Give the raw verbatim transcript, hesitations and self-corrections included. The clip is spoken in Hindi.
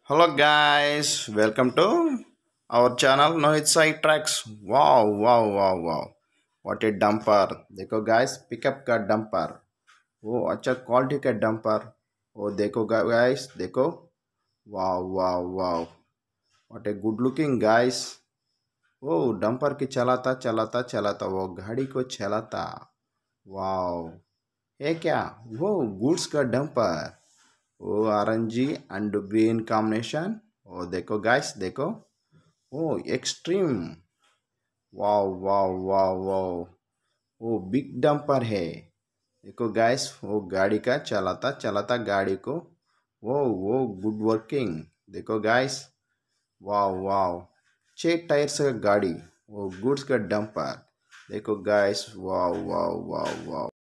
Hello guys, welcome to our channel Nohit Sai Tracks. Wow, wow, wow, wow. What a dumper. देखो guys, पिकअप का डंपर. वो अच्छा क्वालिटी का डंपर. वो देखो guys, देखो. Wow, wow, wow. What a good looking guys. वो डंपर की चलाता चलाता चलाता वो गाड़ी को चलाता. वाओ. ये क्या? वो गुड्स का डंपर. वो orangey and green combination. Oh देखो गाइस देखो. Oh extreme. Wow wow wow wow. वो बिग डंपर है. देखो गाइस वो गाड़ी का चलाता चलाता गाड़ी को. वो वो गुड वर्किंग. देखो गाइस. Wow wow. छह टायर्स का गाड़ी. वो गुड्स का डंपर. देखो guys. Wow wow wow wow.